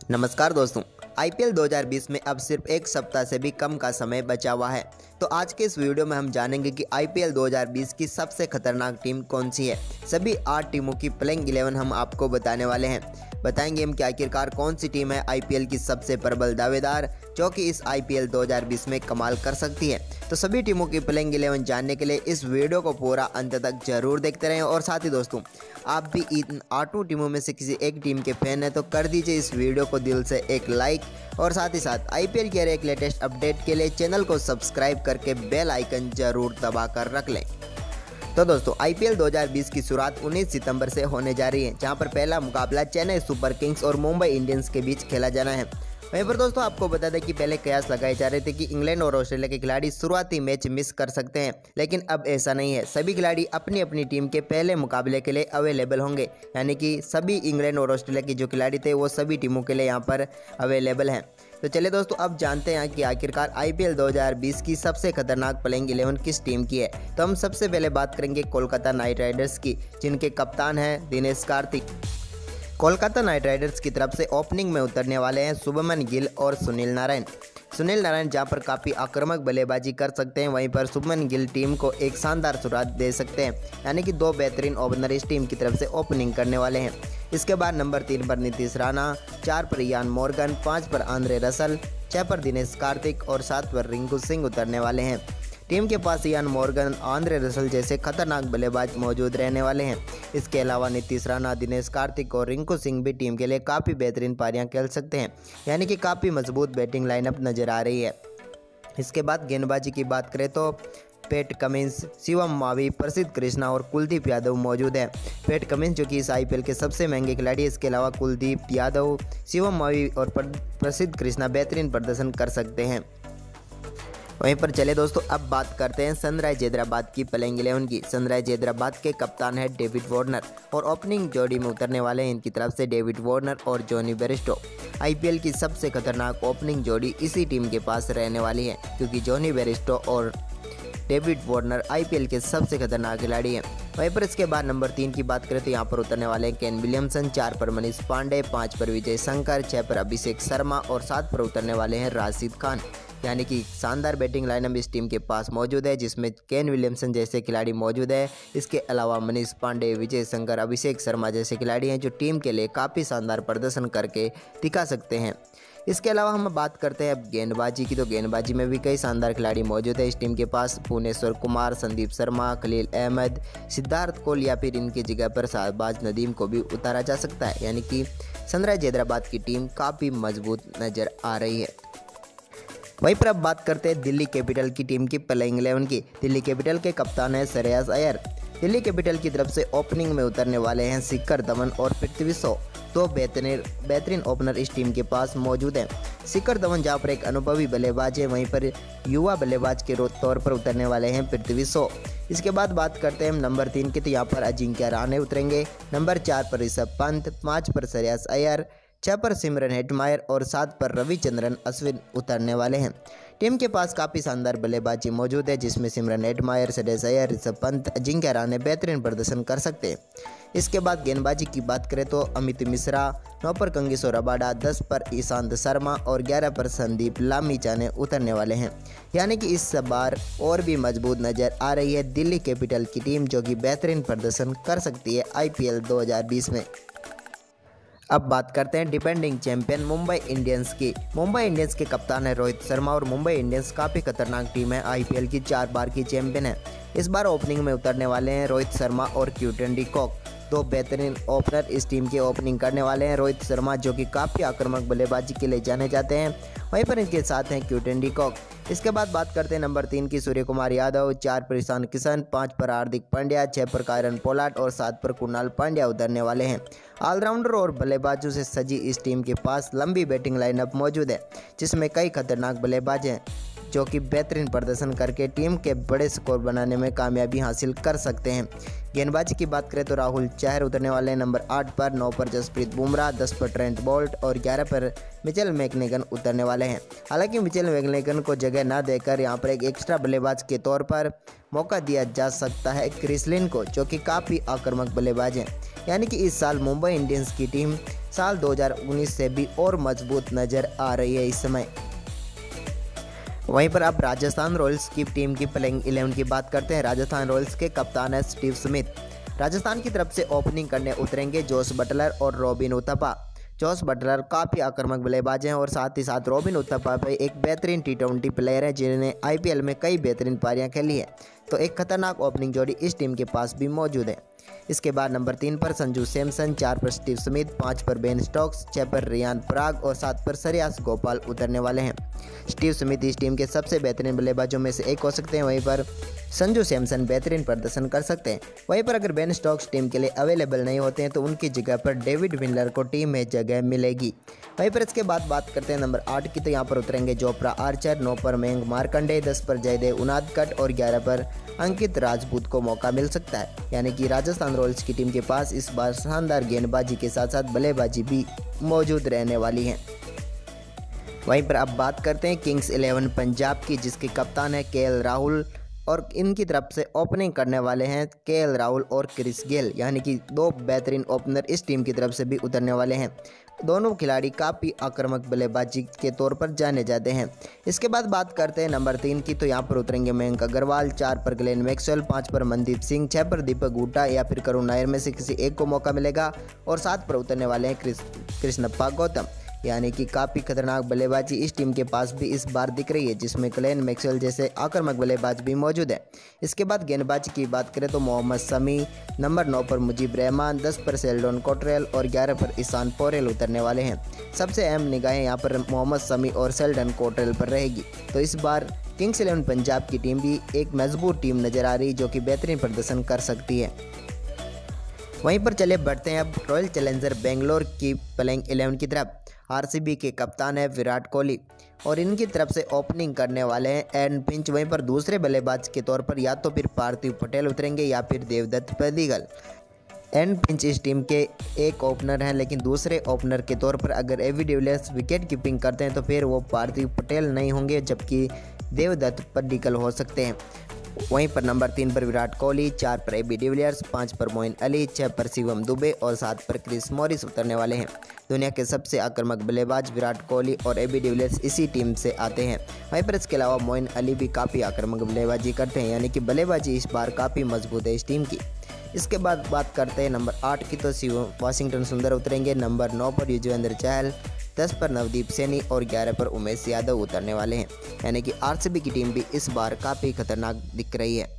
नमस्कार दोस्तों। आईपीएल 2020 में अब सिर्फ एक सप्ताह से भी कम का समय बचा हुआ है। तो आज के इस वीडियो में हम जानेंगे कि आईपीएल 2020 की सबसे खतरनाक टीम कौन सी है। सभी 8 टीमों की प्लेइंग 11 हम आपको बताने वाले हैं। बताएंगे हम कि आखिरकार कौन सी टीम है आईपीएल की सबसे प्रबल दावेदार जो कि इस आईपीएल 2020 में कमाल कर सकती है। तो सभी टीमों की प्लेइंग 11 जानने के लिए इस वीडियो को पूरा अंत तक जरूर देखते रहें। और साथ ही दोस्तों, आप भी इन 8 टीमों में से किसी एक टीम के फैन हैं तो कर दीजिए इस वीडियो को दिल से एक लाइक, और साथ ही साथ आईपीएल के एक लेटेस्ट अपडेट के लिए चैनल को सब्सक्राइब करके बेल आइकन जरूर दबा कर रख लें। तो दोस्तों, आईपीएल 2020 की शुरुआत 19 सितंबर से होने जा रही है, जहां पर पहला मुकाबला चेन्नई सुपर किंग्स और मुंबई इंडियंस के बीच खेला जाना है। वहीं पर दोस्तों, आपको बता दें कि पहले कयास लगाए जा रहे थे कि इंग्लैंड और ऑस्ट्रेलिया के खिलाड़ी शुरुआती मैच मिस कर सकते हैं, लेकिन अब ऐसा नहीं है। सभी खिलाड़ी अपनी अपनी टीम के पहले मुकाबले के लिए अवेलेबल होंगे, यानी कि सभी इंग्लैंड और ऑस्ट्रेलिया के जो खिलाड़ी थे वो सभी टीमों के लिए यहाँ पर अवेलेबल हैं। तो चलिए दोस्तों, अब जानते हैं कि आखिरकार आईपीएल 2020 की सबसे खतरनाक प्लेइंग 11 किस टीम की है। तो हम सबसे पहले बात करेंगे कोलकाता नाइट राइडर्स की, जिनके कप्तान हैं दिनेश कार्तिक। कोलकाता नाइट राइडर्स की तरफ से ओपनिंग में उतरने वाले हैं शुभमन गिल और सुनील नारायण जहां पर काफ़ी आक्रामक बल्लेबाजी कर सकते हैं, वहीं पर शुभमन गिल टीम को एक शानदार शुरुआत दे सकते हैं, यानी कि 2 बेहतरीन ओपनर इस टीम की तरफ से ओपनिंग करने वाले हैं। इसके बाद नंबर 3 पर नीतीश राणा, 4 पर इयान मॉर्गन, 5 पर आंद्रे रसल, 6 पर दिनेश कार्तिक और 7 पर रिंकू सिंह उतरने वाले हैं। टीम के पास इयान मॉर्गन, आंद्रे रसल जैसे खतरनाक बल्लेबाज मौजूद रहने वाले हैं। इसके अलावा नीतीश राणा, दिनेश कार्तिक और रिंकू सिंह भी टीम के लिए काफ़ी बेहतरीन पारियां खेल सकते हैं, यानी कि काफ़ी मजबूत बैटिंग लाइनअप नजर आ रही है। इसके बाद गेंदबाजी की बात करें तो पैट कमिंस, शिवम मावी, प्रसिद्ध कृष्णा और कुलदीप यादव मौजूद है। पैट कमिंस जो कि इस आईपीएल के सबसे महंगे खिलाड़ी है। इसके अलावा कुलदीप यादव, शिवम मावी और प्रसिद्ध कृष्णा बेहतरीन प्रदर्शन कर सकते हैं। वहीं पर चले दोस्तों, अब बात करते हैं सनराइज हैदराबाद की प्लेइंग 11 की। सनराइज हैदराबाद के कप्तान है डेविड वार्नर और ओपनिंग जोड़ी में उतरने वाले हैं इनकी तरफ से डेविड वार्नर और जॉनी बेयरस्टो। आईपीएल की सबसे खतरनाक ओपनिंग जोड़ी इसी टीम के पास रहने वाली है, क्योंकि जॉनी बेयरस्टो और डेविड वार्नर आईपीएल के सबसे खतरनाक खिलाड़ी हैं। वहीं पर इसके बाद नंबर 3 की बात करें तो यहाँ पर उतरने वाले हैं केन विलियमसन, 4 पर मनीष पांडे, 5 पर विजय शंकर, 6 पर अभिषेक शर्मा और 7 पर उतरने वाले हैं राशिद खान, यानी कि शानदार बैटिंग लाइनअप इस टीम के पास मौजूद है, जिसमें केन विलियमसन जैसे खिलाड़ी मौजूद है। इसके अलावा मनीष पांडे, विजय शंकर, अभिषेक शर्मा जैसे खिलाड़ी हैं जो टीम के लिए काफ़ी शानदार प्रदर्शन करके दिखा सकते हैं। इसके अलावा हम बात करते हैं अब गेंदबाजी की, तो गेंदबाजी में भी कई शानदार खिलाड़ी मौजूद है इस टीम के पास। भुवनेश्वर कुमार, संदीप शर्मा, खलील अहमद, सिद्धार्थ कौल या फिर इनकी जगह पर शाहबाज नदीम को भी उतारा जा सकता है, यानी कि सनराइज हैदराबाद की टीम काफ़ी मजबूत नज़र आ रही है। वहीं पर अब बात करते हैं दिल्ली कैपिटल की टीम की प्लेइंग 11 की। दिल्ली कैपिटल के कप्तान है श्रेयस अय्यर। दिल्ली कैपिटल की तरफ से ओपनिंग में उतरने वाले हैं शिखर धवन और पृथ्वी शॉ, 2 बेहतरीन ओपनर इस टीम के पास मौजूद हैं। शिखर धवन जहाँ पर एक अनुभवी बल्लेबाज है, वहीं पर युवा बल्लेबाज के तौर पर उतरने वाले हैं पृथ्वी शॉ। इसके बाद बात करते हैं हम नंबर 3 की, तो यहाँ पर अजिंक्य रहाणे उतरेंगे। नंबर 4 पर ऋषभ पंत, 5 पर श्रेयस अय्यर, 6 पर सिमरन हेटमायर और 7 पर रविचंद्रन अश्विन उतरने वाले हैं। टीम के पास काफ़ी शानदार बल्लेबाजी मौजूद है, जिसमें सिमरन हेटमायर, श्रेयस अय्यर, ऋषभ पंत, अजिंक्य रहाणे बेहतरीन प्रदर्शन कर सकते हैं। इसके बाद गेंदबाजी की बात करें तो अमित मिश्रा, 9 पर कंगिसो रबाडा, 10 पर ईशांत शर्मा और 11 पर संदीप लामिछाने उतरने वाले हैं, यानी कि इस बार और भी मजबूत नज़र आ रही है दिल्ली कैपिटल की टीम, जो कि बेहतरीन प्रदर्शन कर सकती है आईपीएल 2020 में। अब बात करते हैं डिफेंडिंग चैंपियन मुंबई इंडियंस की। मुंबई इंडियंस के कप्तान है रोहित शर्मा और मुंबई इंडियंस काफ़ी खतरनाक टीम है, आईपीएल की 4 बार की चैंपियन है। इस बार ओपनिंग में उतरने वाले हैं रोहित शर्मा और क्विंटन डी कॉक, 2 बेहतरीन ओपनर इस टीम के ओपनिंग करने वाले हैं। रोहित शर्मा जो कि काफ़ी आक्रामक बल्लेबाजी के लिए जाने जाते हैं, वहीं पर इनके साथ हैं क्विंटन डी कॉक। इसके बाद बात करते हैं नंबर 3 की, सूर्य कुमार यादव, 4 पर ईशान किशन, 5 पर हार्दिक पांड्या, 6 पर कायरन पोलार्ड और 7 पर कुणाल पांड्या उतरने वाले हैं। ऑलराउंडर और बल्लेबाजों से सजी इस टीम के पास लंबी बैटिंग लाइनअप मौजूद है, जिसमें कई खतरनाक बल्लेबाज हैं जो कि बेहतरीन प्रदर्शन करके टीम के बड़े स्कोर बनाने में कामयाबी हासिल कर सकते हैं। गेंदबाजी की बात करें तो राहुल चहर उतरने वाले हैं नंबर 8 पर, 9 पर जसप्रीत बुमराह, 10 पर ट्रेंट बोल्ट और 11 पर मिचेल मैकनेगन उतरने वाले हैं। हालांकि मिचेल मैकनेगन को जगह न देकर यहां पर एक एक्स्ट्रा बल्लेबाज के तौर पर मौका दिया जा सकता है क्रिस लिन को, जो कि काफ़ी आक्रामक बल्लेबाज हैं। यानी कि इस साल मुंबई इंडियंस की टीम साल 2019 से भी और मजबूत नज़र आ रही है इस समय। वहीं पर अब राजस्थान रॉयल्स की टीम की प्लेइंग 11 की बात करते हैं। राजस्थान रॉयल्स के कप्तान है स्टीव स्मिथ। राजस्थान की तरफ से ओपनिंग करने उतरेंगे जोस बटलर और रॉबिन उथप्पा। जोस बटलर काफ़ी आक्रामक बल्लेबाज हैं और साथ ही साथ रॉबिन उथप्पा भी एक बेहतरीन T20 प्लेयर है जिन्होंने IPL में कई बेहतरीन पारियां खेली है। तो एक खतरनाक ओपनिंग जोड़ी इस टीम के पास भी मौजूद है। इसके बाद नंबर 3 पर संजू सैमसन, 4 पर स्टीव स्मिथ, 5 पर बेन स्टोक्स, 6 पर रियान पराग और 7 पर श्रेयस गोपाल उतरने वाले हैं। स्टीव स्मिथ इस टीम के सबसे बेहतरीन बल्लेबाजों में से एक हो सकते हैं। वहीं पर संजू सैमसन बेहतरीन प्रदर्शन कर सकते हैं। वहीं पर अगर बेन स्टोक्स टीम के लिए अवेलेबल नहीं होते हैं तो उनकी जगह पर डेविड विनलर को टीम में जगह मिलेगी। वहीं पर इसके बाद बात करते हैं नंबर 8 की, तो यहाँ पर उतरेंगे जोफ्रा आर्चर, 9 पर मयंक मार्कंडे, 10 पर जयदेव उनादकट और 11 पर अंकित राजपूत को मौका मिल सकता है। यानी कि राजस्थान रॉयल्स की टीम के पास इस बार शानदार गेंदबाजी के साथ साथ बल्लेबाजी भी मौजूद रहने वाली है। वहीं पर अब बात करते हैं किंग्स 11 पंजाब की, जिसके कप्तान है KL राहुल और इनकी तरफ से ओपनिंग करने वाले हैं KL राहुल और क्रिस गेल। यानी कि 2 बेहतरीन ओपनर इस टीम की तरफ से भी उतरने वाले हैं। दोनों खिलाड़ी काफ़ी आक्रामक बल्लेबाजी के तौर पर जाने जाते हैं। इसके बाद बात करते हैं नंबर 3 की, तो यहाँ पर उतरेंगे मयंक अग्रवाल, 4 पर ग्लेन मैक्सवेल, 5 पर मनदीप सिंह, 6 पर दीपक हुड्डा या फिर करुण नायर में से किसी एक को मौका मिलेगा और 7 पर उतरने वाले हैं कृष्णप्पा गौतम। यानी कि काफ़ी खतरनाक बल्लेबाजी इस टीम के पास भी इस बार दिख रही है, जिसमें ग्लेन मैक्सवेल जैसे आक्रामक बल्लेबाज भी मौजूद है। इसके बाद गेंदबाजी की बात करें तो मोहम्मद शमी, नंबर 9 पर मुजीब रहमान, 10 पर शेल्डन कॉटरेल और 11 पर ईशान पोरेल उतरने वाले हैं। सबसे अहम निगाहें यहाँ पर मोहम्मद शमी और शेल्डन कॉटरेल पर रहेगी। तो इस बार किंग्स 11 पंजाब की टीम भी एक मजबूत टीम नज़र आ रही जो कि बेहतरीन प्रदर्शन कर सकती है। वहीं पर चले बढ़ते हैं अब रॉयल चैलेंजर बेंगलोर की प्लेइंग 11 की तरफ। RCB के कप्तान है विराट कोहली और इनकी तरफ से ओपनिंग करने वाले हैं एरन फिंच। वहीं पर दूसरे बल्लेबाज के तौर पर या तो फिर पार्थिव पटेल उतरेंगे या फिर देवदत्त पडिक्कल। एरन फिंच इस टीम के एक ओपनर हैं, लेकिन दूसरे ओपनर के तौर पर अगर AB डिविलियर्स विकेट कीपिंग करते हैं तो फिर वो पार्थिव पटेल नहीं होंगे, जबकि देवदत्त पडिक्कल हो सकते हैं। वहीं पर नंबर 3 पर विराट कोहली, 4 पर AB डिविलियर्स, 5 पर मोइन अली, 6 पर शिवम दुबे और 7 पर क्रिस मॉरिस उतरने वाले हैं। दुनिया के सबसे आक्रामक बल्लेबाज विराट कोहली और AB डिविलियर्स इसी टीम से आते हैं। वहीं पर इसके अलावा मोइन अली भी काफ़ी आक्रामक बल्लेबाजी करते हैं, यानी कि बल्लेबाजी इस बार काफ़ी मजबूत है इस टीम की। इसके बाद बात करते हैं नंबर 8 की, तो वाशिंगटन सुंदर उतरेंगे, नंबर 9 पर युजवेंद्र चहल, 10 पर नवदीप सैनी और 11 पर उमेश यादव उतरने वाले हैं। यानी कि RCB की टीम भी इस बार काफ़ी खतरनाक दिख रही है।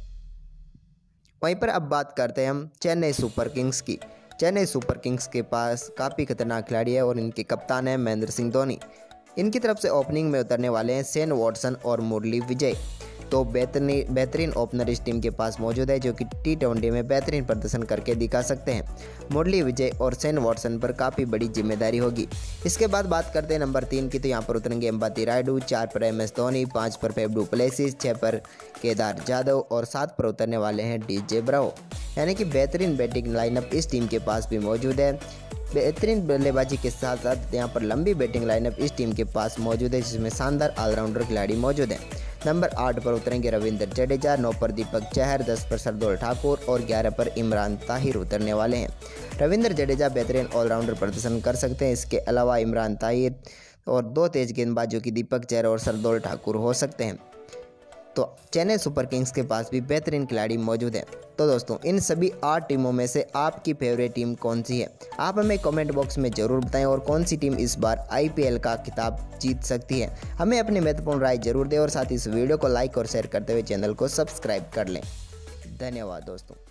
वहीं पर अब बात करते हैं हम चेन्नई सुपर किंग्स की। चेन्नई सुपर किंग्स के पास काफ़ी खतरनाक खिलाड़ी है और इनके कप्तान है महेंद्र सिंह धोनी। इनकी तरफ से ओपनिंग में उतरने वाले हैं शेन वॉटसन और मुरली विजय। तो बेहतरीन ओपनर इस टीम के पास मौजूद है जो कि T20 में बेहतरीन प्रदर्शन करके दिखा सकते हैं। मुरली विजय और शेन वॉटसन पर काफ़ी बड़ी जिम्मेदारी होगी। इसके बाद बात करते हैं नंबर 3 की, तो यहाँ पर उतरेंगे अंबाती रायडू, 4 पर MS धोनी, 5 पर फेफ डू प्लेसिस, 6 पर केदार जाधव और 7 पर उतरने वाले हैं DJ ब्रावो। यानी कि बेहतरीन बैटिंग लाइनअप इस टीम के पास भी मौजूद है। बेहतरीन बल्लेबाजी के साथ साथ यहाँ पर लंबी बैटिंग लाइनअप इस टीम के पास मौजूद है, जिसमें शानदार ऑलराउंडर खिलाड़ी मौजूद हैं। नंबर 8 पर उतरेंगे रविंद्र जडेजा, 9 पर दीपक चहर, 10 पर शार्दुल ठाकुर और 11 पर इमरान ताहिर उतरने वाले हैं। रविंद्र जडेजा बेहतरीन ऑलराउंडर प्रदर्शन कर सकते हैं। इसके अलावा इमरान ताहिर और 2 तेज गेंदबाजों की दीपक चहर और शार्दुल ठाकुर हो सकते हैं। तो चेन्नई सुपर किंग्स के पास भी बेहतरीन खिलाड़ी मौजूद हैं। तो दोस्तों, इन सभी 8 टीमों में से आपकी फेवरेट टीम कौन सी है? आप हमें कमेंट बॉक्स में ज़रूर बताएं और कौन सी टीम इस बार IPL का खिताब जीत सकती है। हमें अपनी महत्वपूर्ण राय जरूर दें और साथ ही इस वीडियो को लाइक और शेयर करते हुए चैनल को सब्सक्राइब कर लें। धन्यवाद दोस्तों।